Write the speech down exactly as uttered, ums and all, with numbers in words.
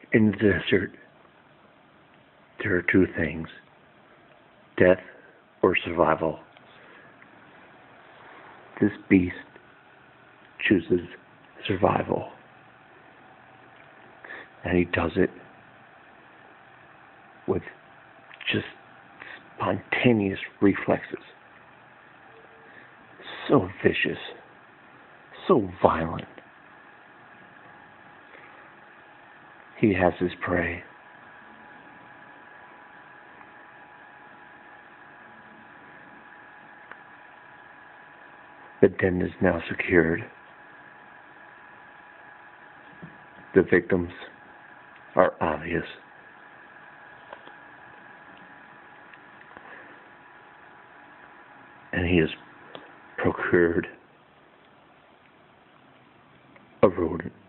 In the desert, there are two things: death or survival. This beast chooses survival, and he does it with just spontaneous reflexes. So vicious, so violent. He has his prey. The den is now secured. The victims are obvious. And he has procured a rodent.